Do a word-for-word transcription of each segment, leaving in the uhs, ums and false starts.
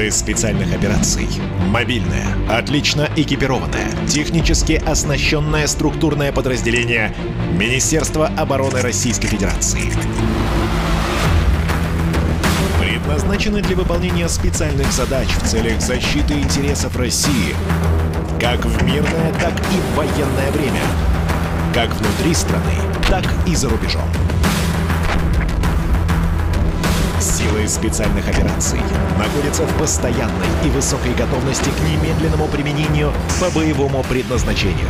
Силы специальных операций. Мобильное, отлично экипированное, технически оснащенное структурное подразделение Министерства обороны Российской Федерации. Предназначены для выполнения специальных задач в целях защиты интересов России как в мирное, так и в военное время, как внутри страны, так и за рубежом. Силы специальных операций находятся в постоянной и высокой готовности к немедленному применению по боевому предназначению.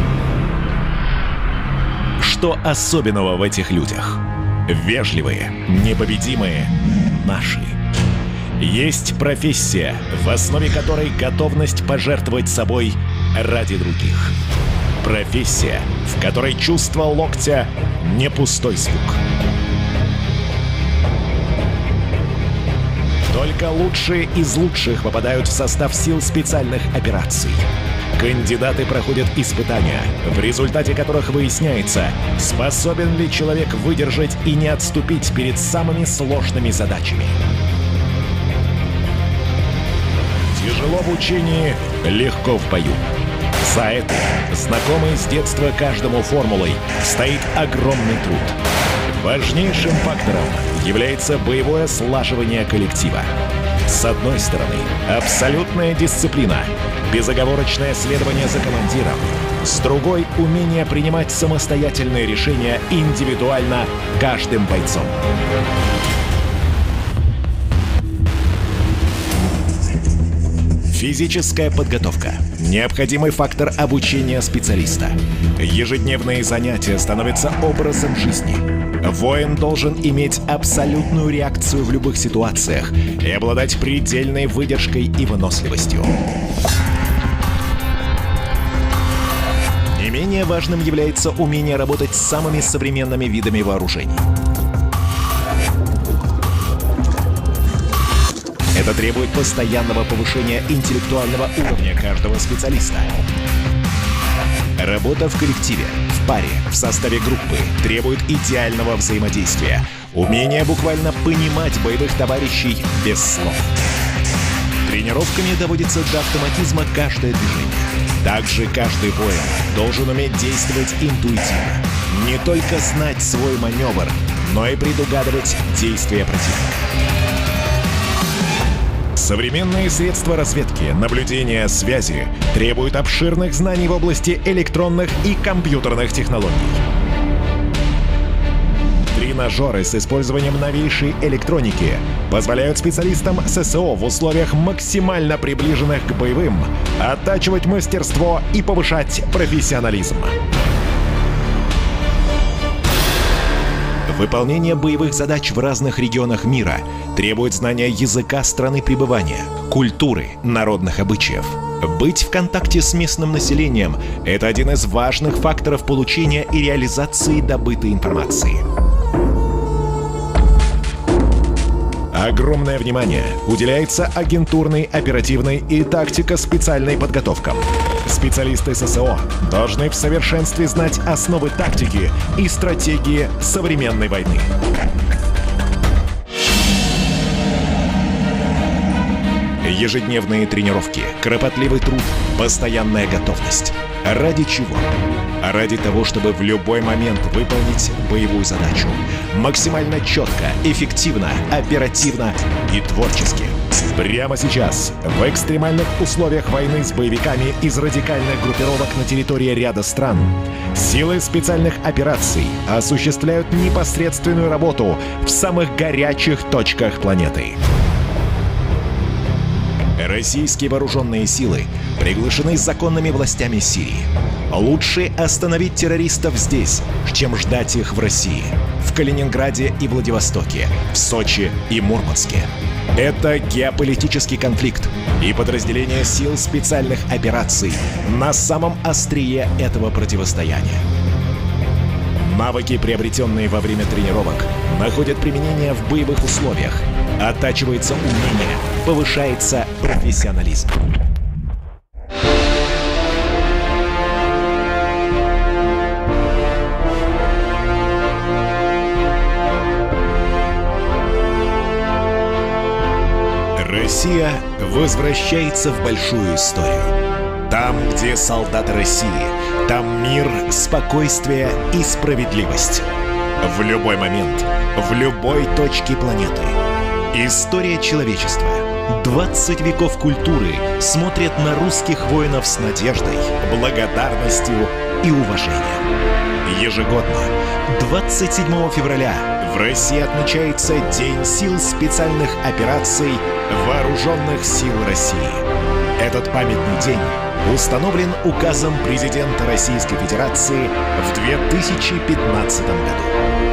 Что особенного в этих людях? Вежливые, непобедимые, наши. Есть профессия, в основе которой готовность пожертвовать собой ради других. Профессия, в которой чувство локтя не пустой звук. Только лучшие из лучших попадают в состав сил специальных операций. Кандидаты проходят испытания, в результате которых выясняется, способен ли человек выдержать и не отступить перед самыми сложными задачами. Тяжело в учении, легко в бою. За этой, знакомой с детства каждому формулой, стоит огромный труд. Важнейшим фактором является боевое слаживание коллектива. С одной стороны, абсолютная дисциплина, безоговорочное следование за командиром. С другой — умение принимать самостоятельные решения индивидуально каждым бойцом. Физическая подготовка – необходимый фактор обучения специалиста. Ежедневные занятия становятся образом жизни. Воин должен иметь абсолютную реакцию в любых ситуациях и обладать предельной выдержкой и выносливостью. Не менее важным является умение работать с самыми современными видами вооружений. Это требует постоянного повышения интеллектуального уровня каждого специалиста. Работа в коллективе, в паре, в составе группы требует идеального взаимодействия, умения буквально понимать боевых товарищей без слов. Тренировками доводится до автоматизма каждое движение. Также каждый воин должен уметь действовать интуитивно. Не только знать свой маневр, но и предугадывать действия противника. Современные средства разведки, наблюдения, связи требуют обширных знаний в области электронных и компьютерных технологий. Тренажеры с использованием новейшей электроники позволяют специалистам ССО в условиях максимально приближенных к боевым оттачивать мастерство и повышать профессионализм. Выполнение боевых задач в разных регионах мира требует знания языка страны пребывания, культуры, народных обычаев. Быть в контакте с местным населением – это один из важных факторов получения и реализации добытой информации. Огромное внимание уделяется агентурной, оперативной и тактико-специальной подготовкам. Специалисты ССО должны в совершенстве знать основы тактики и стратегии современной войны. Ежедневные тренировки, кропотливый труд, постоянная готовность. Ради чего? Ради того, чтобы в любой момент выполнить боевую задачу. Максимально четко, эффективно, оперативно и творчески. Прямо сейчас, в экстремальных условиях войны с боевиками из радикальных группировок на территории ряда стран, силы специальных операций осуществляют непосредственную работу в самых горячих точках планеты. Российские вооруженные силы приглашены законными властями Сирии. Лучше остановить террористов здесь, чем ждать их в России, в Калининграде и Владивостоке, в Сочи и Мурманске. Это геополитический конфликт, и подразделения сил специальных операций на самом острие этого противостояния. Навыки, приобретенные во время тренировок, находят применение в боевых условиях. Оттачивается умение, повышается профессионализм. Россия возвращается в большую историю. Там, где солдаты России, там мир, спокойствие и справедливость. В любой момент, в любой точке планеты. История человечества. двадцать веков культуры смотрят на русских воинов с надеждой, благодарностью и уважением. Ежегодно, двадцать седьмого февраля, в России отмечается День сил специальных операций Вооруженных сил России. Этот памятный день установлен указом президента Российской Федерации в две тысячи пятнадцатом году.